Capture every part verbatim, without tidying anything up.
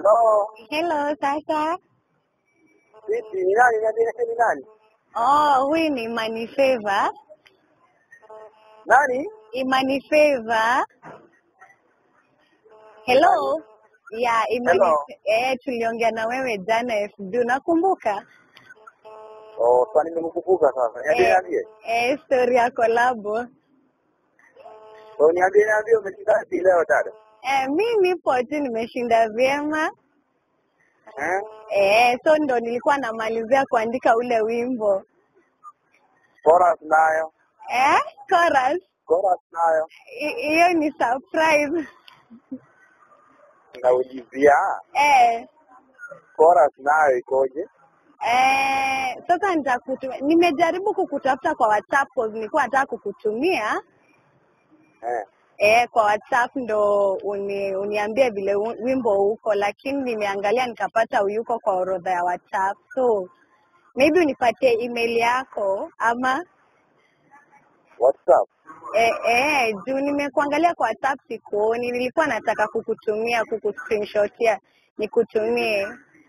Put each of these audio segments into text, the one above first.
Hello. Hello, sasa. Vipi, ni nani niambie ni nani? Oh, huyu ni Imani Favor. Nani? Imani Favor. Hello. Yeah, Imani. Hello. Eh, tuliongea na wewe jana F B, unakumbuka? Oh, sasa nimekukumbuka sasa. Niambie Eh, niambie. eh, story ya collabo. Oh, niambie niambie umeshinda wapi leo dada? Eh, mimi nipo tu nimeshinda vyema. Eh? Eh, so ndo nilikuwa namalizia kuandika ule wimbo. Chorus nayo. Eh, chorus. Chorus nayo. I- Hiyo ni surprise. Naulizia. Eh. Chorus nayo ikoje? Eh, sasa nitakutumia. Nimejaribu kukutafuta kwa WhatsApp cause nilikuwa nataka kukutumia. Eh. Eh, kwa WhatsApp ndo uni, uniambie vile wimbo uko, lakini nimeangalia nikapata uyuko kwa orodha ya WhatsApp. So maybe unipatie email yako ama WhatsApp. eh eh juu nimekuangalia kwa WhatsApp sikuoni. Nilikuwa nataka kukutumia kukuscreenshotia nikutumie.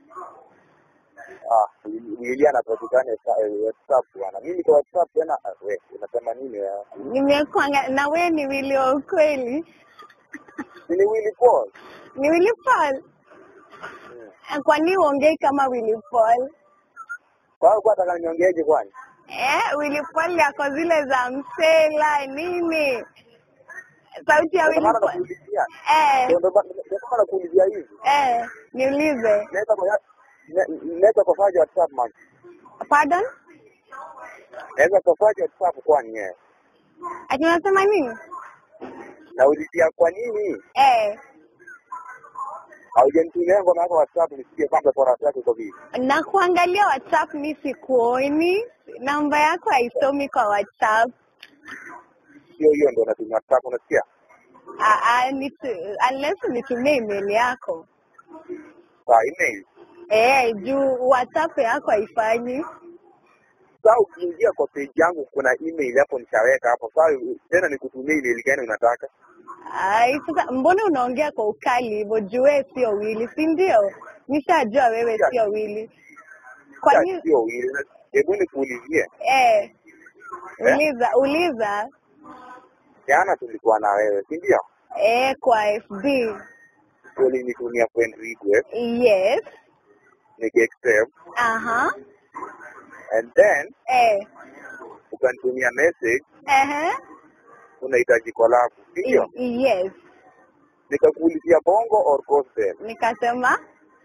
Ah, Willy anapatikana WhatsApp bwana. Mimi kwa WhatsApp tena wewe unasema nini wewe? Nimekuangalia na wewe ni Willy wa ukweli. Ni Willy Paul. Ni Willy Paul. Hmm. Kwa nini uongei kama Willy Paul? Kwa hiyo kwa nataka niongeeje kwani? Eh, Willy Paul yako zile za msela nini? Sauti ya Willy Paul. Eh. Ndio ndio ndio kuulizia hivi. Eh, niulize. Naweza kwa naweza kufanya WhatsApp man. Pardon? Naweza kufanya WhatsApp kwani yeye? Ati unasema nini? Naulizia kwa nini? Eh. Haujanitumia ngoma yako WhatsApp nisikie kwanza chorus yako iko vipi? Na kuangalia WhatsApp ni sikuoni. Namba yako haisomi kwa WhatsApp. Sio hiyo ndio natumia WhatsApp unasikia? Ah ah ni unless nitumie email yako. Kwa email. Eh, juu WhatsApp yako haifanyi. Sasa ukiingia kwa page yangu kuna email hapo nishaweka hapo. Sasa tena nikutumie email gani unataka? Ai, sasa mbona unaongea kwa ukali hivyo? Juu wewe sio Willy, si ndio? Nishajua wewe sio Willy. Kwa nini sio Willy? Hebu nikuulizie. Eh. Uliza, uliza. Jana tulikuwa na wewe, si ndio? Eh, kwa F B. Ulinitumia friend request. Yes. Niki accept. Aha. And then eh ukanitumia message. Eh. Unahitaji collab, ndio? Yes. Nikakuulizia bongo or gospel? Nikasema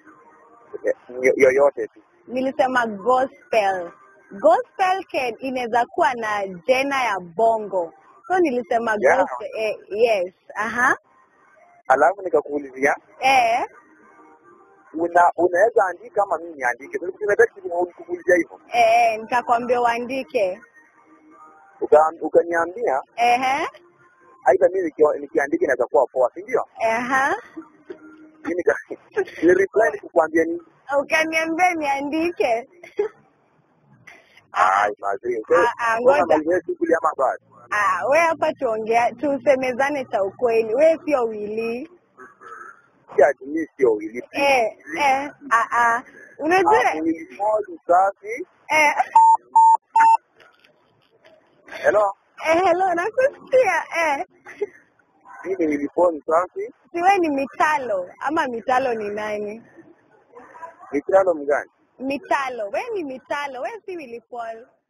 yoyote tu. Nilisema gospel. Gospel can inaweza kuwa na jena ya bongo. So nilisema yeah. Gospel. Eh, yes. Aha. Alafu nikakuulizia eh una unaweza andika kama mimi niandike. Tunataka kukuulizia hivyo. Eh, nikakwambia uandike. Ukaniambia ehe aidha mimi nikiandika inaweza kuwa poa, si ndio? Ehe. Mimi ni reply nikukwambia nini? Ukaniambia niandike. Ai, mazee. Ah, ngoja. Ngoja. Ah, wewe hapa tuongea, tusemezane cha ukweli. Wewe sio Willy. Ya, mimi sio Willy. Eh, eh, ah ah. Unajua Willy Paul Msafi. Eh. Hello. Eh, hello, nakusikia. Eh. Mimi ni Willy Paul Msafi. Si wewe ni Mitalo ama Mitalo ni nani? Mitalo mgani? Mitalo. Wewe ni Mitalo, wewe si Willy Paul.